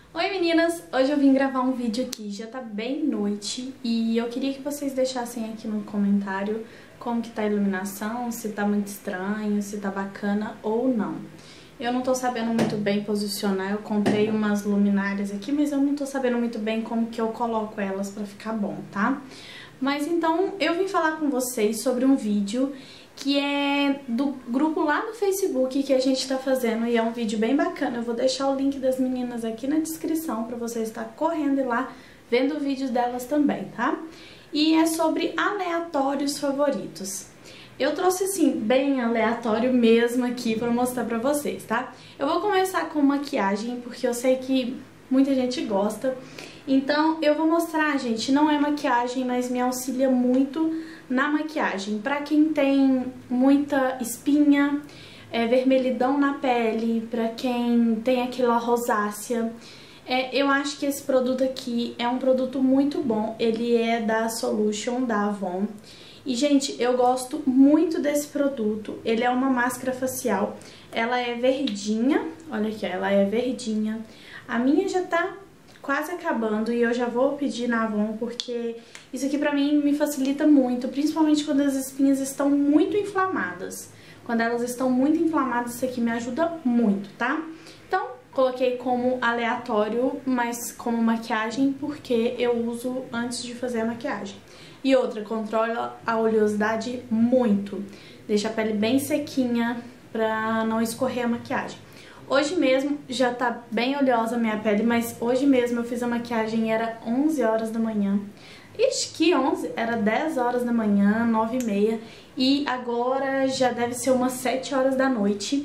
Oi meninas, hoje eu vim gravar um vídeo aqui, já tá bem noite e eu queria que vocês deixassem aqui no comentário como que tá a iluminação, se tá muito estranho, se tá bacana ou não. Eu não tô sabendo muito bem posicionar, eu comprei umas luminárias aqui, mas eu não tô sabendo muito bem como que eu coloco elas pra ficar bom, tá? Mas então eu vim falar com vocês sobre um vídeo que é do grupo lá no Facebook que a gente tá fazendo e é um vídeo bem bacana. Eu vou deixar o link das meninas aqui na descrição pra você estar correndo lá vendo o vídeo delas também, tá? E é sobre aleatórios favoritos. Eu trouxe assim, bem aleatório mesmo aqui pra mostrar pra vocês, tá? Eu vou começar com maquiagem porque eu sei que muita gente gosta. Então eu vou mostrar, gente, não é maquiagem, mas me auxilia muito na maquiagem. Pra quem tem muita espinha, vermelhidão na pele, pra quem tem aquela rosácea, eu acho que esse produto aqui é um produto muito bom. Ele é da Solution, da Avon. E, gente, eu gosto muito desse produto. Ele é uma máscara facial. Ela é verdinha, olha aqui, ela é verdinha. A minha já tá quase acabando e eu já vou pedir na Avon porque isso aqui pra mim me facilita muito, principalmente quando as espinhas estão muito inflamadas. Quando elas estão muito inflamadas, isso aqui me ajuda muito, tá? Então, coloquei como aleatório, mas como maquiagem porque eu uso antes de fazer a maquiagem. E outra, controla a oleosidade muito. Deixa a pele bem sequinha pra não escorrer a maquiagem. Hoje mesmo já tá bem oleosa a minha pele, mas hoje mesmo eu fiz a maquiagem e era 11 horas da manhã. Ixi, que 11? Era 10 horas da manhã, 9h30. E agora já deve ser umas 7 horas da noite.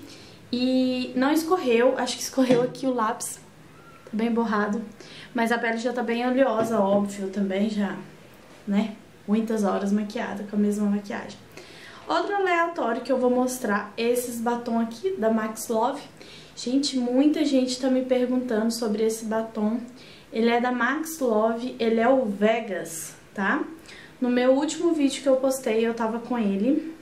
E não escorreu, acho que escorreu aqui o lápis. Tá bem borrado. Mas a pele já tá bem oleosa, óbvio, também já, né? Muitas horas maquiada com a mesma maquiagem. Outro aleatório que eu vou mostrar, esses batom aqui da Max Love. Gente, muita gente tá me perguntando sobre esse batom. Ele é da Max Love, ele é o Vegas, tá? No meu último vídeo que eu postei, eu tava com ele.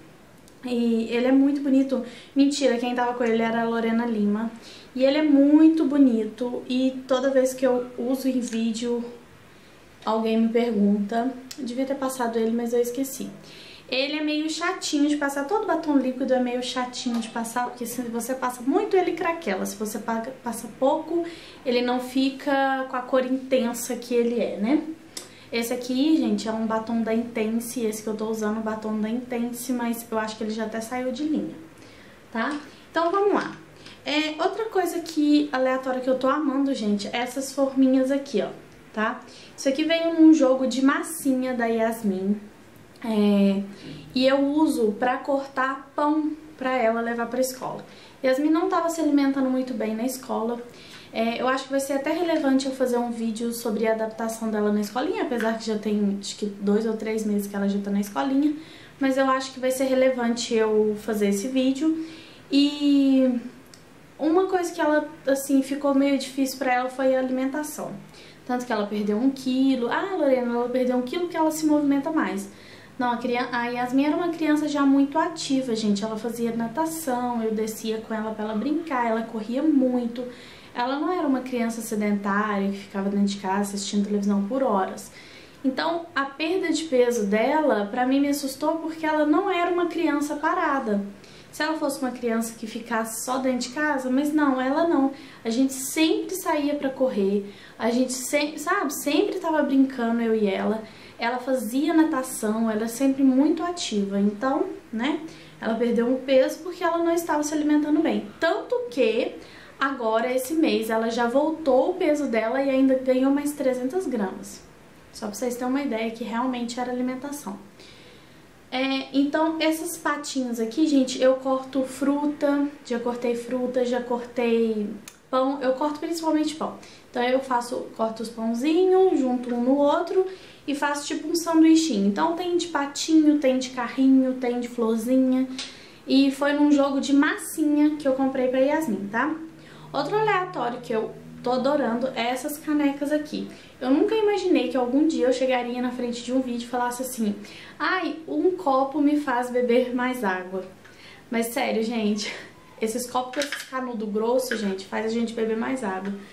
E ele é muito bonito. Mentira, quem tava com ele era a Lorena Lima. E ele é muito bonito. E toda vez que eu uso em vídeo, alguém me pergunta. Eu devia ter passado ele, mas eu esqueci. Ele é meio chatinho de passar, todo batom líquido é meio chatinho de passar, porque se você passa muito ele craquela, se você passa pouco, ele não fica com a cor intensa que ele é, né? Esse aqui, gente, é um batom da Intense, esse que eu tô usando, o batom da Intense, mas eu acho que ele já até saiu de linha, tá? Então vamos lá. Outra coisa que aleatória que eu tô amando, gente, é essas forminhas aqui, ó, tá? Isso aqui veio num jogo de massinha da Yasmin. E eu uso pra cortar pão pra ela levar pra escola. Yasmin não tava se alimentando muito bem na escola. Eu acho que vai ser até relevante eu fazer um vídeo sobre a adaptação dela na escolinha, apesar que já tem acho que 2 ou 3 meses que ela já tá na escolinha. Mas eu acho que vai ser relevante eu fazer esse vídeo. E uma coisa que ela, assim, ficou meio difícil pra ela foi a alimentação. Tanto que ela perdeu 1 quilo. Ah, Lorena, ela perdeu 1 quilo porque ela se movimenta mais. Não, a Yasmin era uma criança já muito ativa, gente. Ela fazia natação, eu descia com ela pra ela brincar, ela corria muito. Ela não era uma criança sedentária que ficava dentro de casa assistindo televisão por horas. Então, a perda de peso dela, pra mim, me assustou porque ela não era uma criança parada. Se ela fosse uma criança que ficasse só dentro de casa, mas não, ela não. A gente sempre saía pra correr, a gente sempre, sabe, sempre tava brincando, eu e ela. Ela fazia natação, ela é sempre muito ativa, então, né, ela perdeu um peso porque ela não estava se alimentando bem. Tanto que, agora, esse mês, ela já voltou o peso dela e ainda ganhou mais 300 gramas. Só pra vocês terem uma ideia que realmente era alimentação. Então, esses patinhos aqui, gente, eu corto fruta, já cortei pão, eu corto principalmente pão. Então eu corto os pãozinhos, junto um no outro e faço tipo um sanduichinho. Então tem de patinho, tem de carrinho, tem de florzinha. E foi num jogo de massinha que eu comprei pra Yasmin, tá? Outro aleatório que eu tô adorando é essas canecas aqui. Eu nunca imaginei que algum dia eu chegaria na frente de um vídeo e falasse assim: ai, um copo me faz beber mais água. Mas sério, gente, esses copos com esse canudo grosso, gente, faz a gente beber mais água.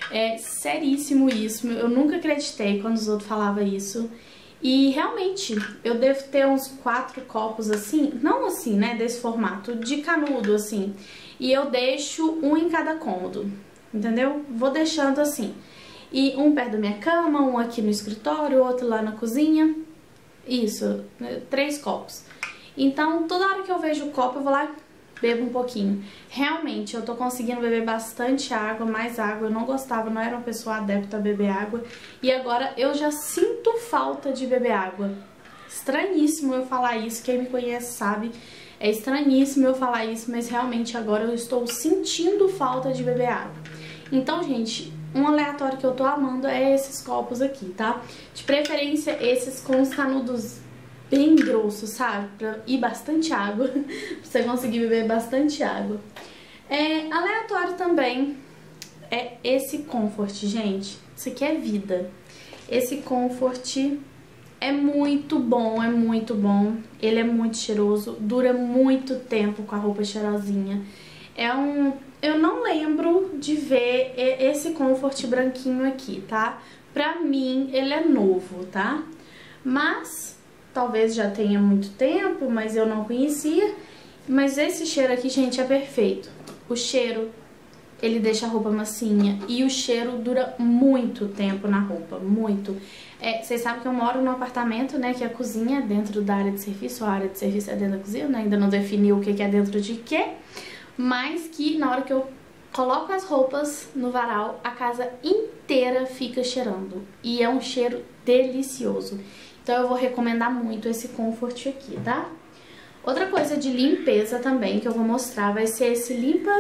É seríssimo isso, eu nunca acreditei quando os outros falavam isso. E realmente, eu devo ter uns 4 copos assim, não assim, né, desse formato, de canudo assim. E eu deixo um em cada cômodo, entendeu? Vou deixando assim. E um perto da minha cama, um aqui no escritório, outro lá na cozinha. Isso, 3 copos. Então, toda hora que eu vejo o copo, eu vou lá e bebo um pouquinho. Realmente, eu tô conseguindo beber bastante água, mais água. Eu não gostava, não era uma pessoa adepta a beber água. E agora eu já sinto falta de beber água. Estranhíssimo eu falar isso, quem me conhece sabe. É estranhíssimo eu falar isso, mas realmente agora eu estou sentindo falta de beber água. Então, gente, um aleatório que eu tô amando é esses copos aqui, tá? De preferência esses com os canudos bem grossos, sabe? Pra ir bastante água, pra você conseguir beber bastante água. Aleatório também é esse Comfort, gente. Isso aqui é vida. Esse Comfort é muito bom, é muito bom. Ele é muito cheiroso, dura muito tempo com a roupa cheirosinha. Eu não lembro de ver esse Comfort branquinho aqui, tá? Pra mim, ele é novo, tá? Mas talvez já tenha muito tempo, mas eu não conhecia. Mas esse cheiro aqui, gente, é perfeito. O cheiro, ele deixa a roupa macinha e o cheiro dura muito tempo na roupa, muito. Vocês sabem que eu moro num apartamento, né, que a cozinha é dentro da área de serviço, a área de serviço é dentro da cozinha, né, ainda não definiu o que é dentro de quê, mas que na hora que eu coloco as roupas no varal, a casa inteira fica cheirando e é um cheiro delicioso. Então eu vou recomendar muito esse Comfort aqui, tá? Outra coisa de limpeza também que eu vou mostrar vai ser esse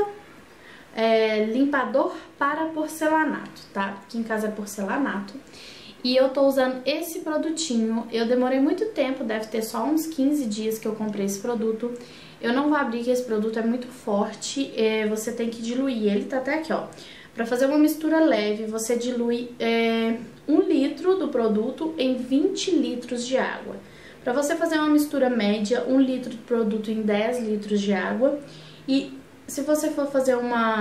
limpador para porcelanato, tá? Aqui em casa é porcelanato. E eu tô usando esse produtinho, eu demorei muito tempo, deve ter só uns 15 dias que eu comprei esse produto. Eu não vou abrir que esse produto é muito forte, você tem que diluir ele, tá até aqui, ó. Pra fazer uma mistura leve, você dilui 1 litro do produto em 20 litros de água. Pra você fazer uma mistura média, 1 litro do produto em 10 litros de água. E se você for fazer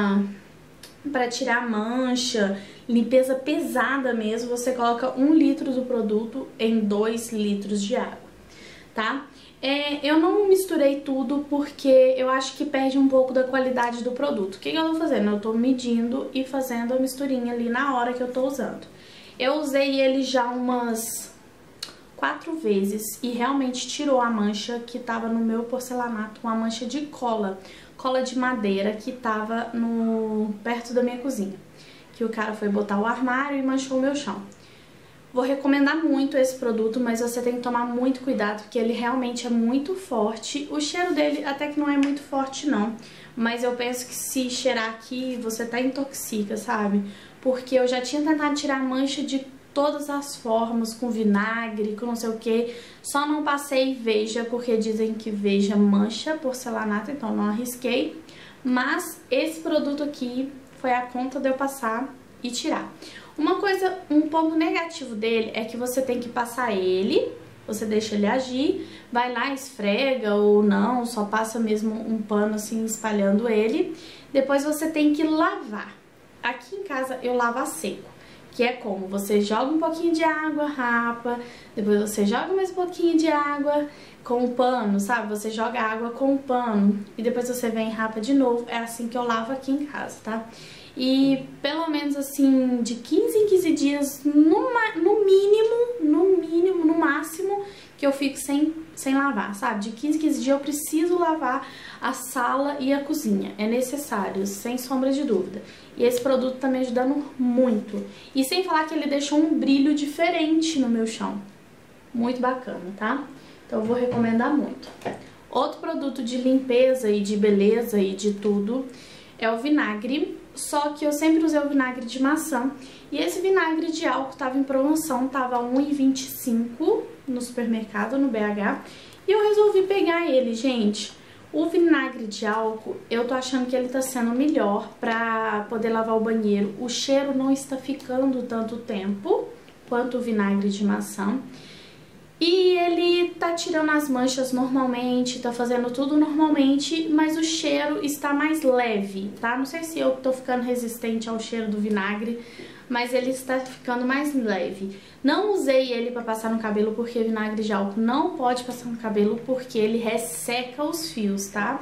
para tirar mancha, limpeza pesada mesmo, você coloca 1 litro do produto em 2 litros de água, tá? Eu não misturei tudo porque eu acho que perde um pouco da qualidade do produto. O que eu tô fazendo? Eu tô medindo e fazendo a misturinha ali na hora que eu tô usando. Eu usei ele já umas 4 vezes e realmente tirou a mancha que tava no meu porcelanato, uma mancha de cola de madeira que tava perto da minha cozinha. Que o cara foi botar o armário e manchou o meu chão. Vou recomendar muito esse produto, mas você tem que tomar muito cuidado, porque ele realmente é muito forte. O cheiro dele até que não é muito forte não, mas eu penso que se cheirar aqui, você até intoxica, sabe? Porque eu já tinha tentado tirar mancha de todas as formas, com vinagre, com não sei o que, só não passei Veja, porque dizem que Veja mancha porcelanato, então não arrisquei. Mas esse produto aqui foi a conta de eu passar e tirar. Um ponto negativo dele é que você tem que passar ele, você deixa ele agir, vai lá, esfrega ou não, só passa mesmo um pano assim espalhando ele. Depois você tem que lavar. Aqui em casa eu lavo a seco, que é como você joga um pouquinho de água, rapa, depois você joga mais um pouquinho de água com o pano, sabe? Você joga água com o pano e depois você vem e rapa de novo. É assim que eu lavo aqui em casa, tá? E pelo menos assim, de 15 em 15 dias, no mínimo, no máximo, que eu fico sem lavar, sabe? De 15 em 15 dias eu preciso lavar a sala e a cozinha. É necessário, sem sombra de dúvida. E esse produto tá me ajudando muito. E sem falar que ele deixou um brilho diferente no meu chão. Muito bacana, tá? Então eu vou recomendar muito. Outro produto de limpeza e de beleza e de tudo é o vinagre. Só que eu sempre usei o vinagre de maçã. E esse vinagre de álcool tava em promoção, tava R$1,25 no supermercado, no BH. E eu resolvi pegar ele, gente. O vinagre de álcool, eu tô achando que ele tá sendo melhor pra poder lavar o banheiro. O cheiro não está ficando tanto tempo quanto o vinagre de maçã. E ele tá tirando as manchas normalmente, tá fazendo tudo normalmente, mas o cheiro está mais leve, tá? Não sei se eu tô ficando resistente ao cheiro do vinagre, mas ele está ficando mais leve. Não usei ele pra passar no cabelo porque vinagre de álcool não pode passar no cabelo porque ele resseca os fios, tá?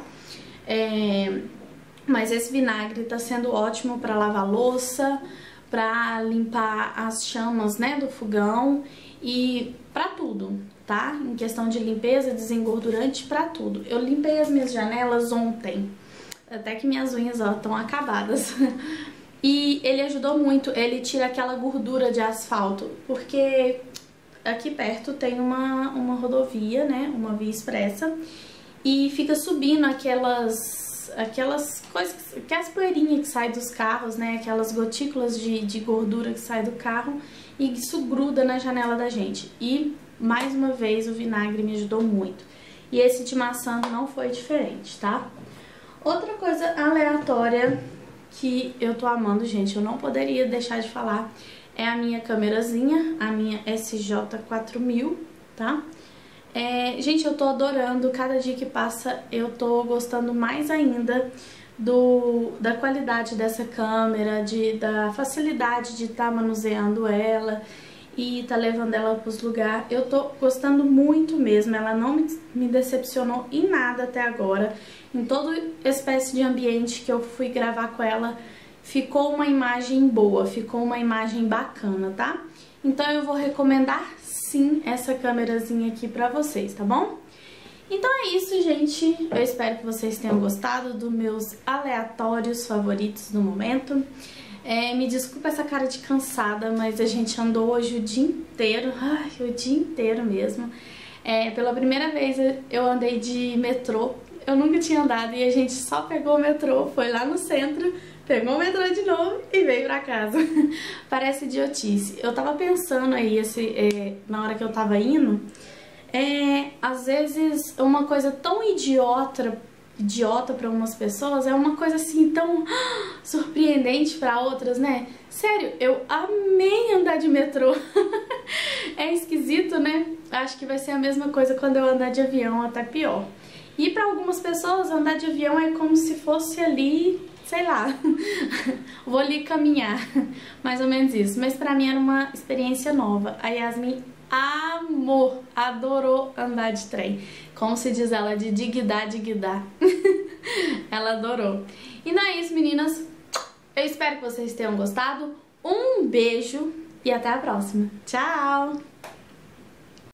Mas esse vinagre tá sendo ótimo pra lavar louça, pra limpar as chamas, né, do fogão e pra tudo, tá? Em questão de limpeza, desengordurante, pra tudo. Eu limpei as minhas janelas ontem, até que minhas unhas, ó, estão acabadas. E ele ajudou muito, ele tira aquela gordura de asfalto, porque aqui perto tem uma rodovia, né, uma via expressa, e fica subindo aquelas coisas, aquelas poeirinhas que saem dos carros, né, aquelas gotículas de gordura que sai do carro, e isso gruda na janela da gente. E, mais uma vez, o vinagre me ajudou muito. E esse de maçã não foi diferente, tá? Outra coisa aleatória que eu tô amando, gente, eu não poderia deixar de falar, é a minha câmerazinha, a minha SJ4000, tá? Gente, eu tô adorando, cada dia que passa eu tô gostando mais ainda da qualidade dessa câmera, da facilidade de estar manuseando ela e tá levando ela pros lugares. Eu tô gostando muito mesmo, ela não me decepcionou em nada até agora. Em toda espécie de ambiente que eu fui gravar com ela, ficou uma imagem boa, ficou uma imagem bacana, tá? Então eu vou recomendar sim essa câmerazinha aqui pra vocês, tá bom? Então é isso, gente. Eu espero que vocês tenham gostado dos meus aleatórios favoritos do momento. Me desculpa essa cara de cansada, mas a gente andou hoje o dia inteiro, o dia inteiro mesmo. Pela primeira vez eu andei de metrô, eu nunca tinha andado e a gente só pegou o metrô, foi lá no centro, pegou o metrô de novo e veio pra casa. Parece idiotice. Eu tava pensando aí, na hora que eu tava indo, às vezes uma coisa tão idiota para umas pessoas é uma coisa assim tão surpreendente para outras, né? Sério, eu amei andar de metrô. É esquisito, né? Acho que vai ser a mesma coisa quando eu andar de avião, até pior. E para algumas pessoas andar de avião é como se fosse ali, sei lá, vou ali caminhar, mais ou menos isso. Mas pra mim era uma experiência nova. A Yasmin amor, adorou andar de trem. Como se diz ela, de digdá, digdá. Ela adorou. E não é isso, meninas. Eu espero que vocês tenham gostado. Um beijo e até a próxima. Tchau!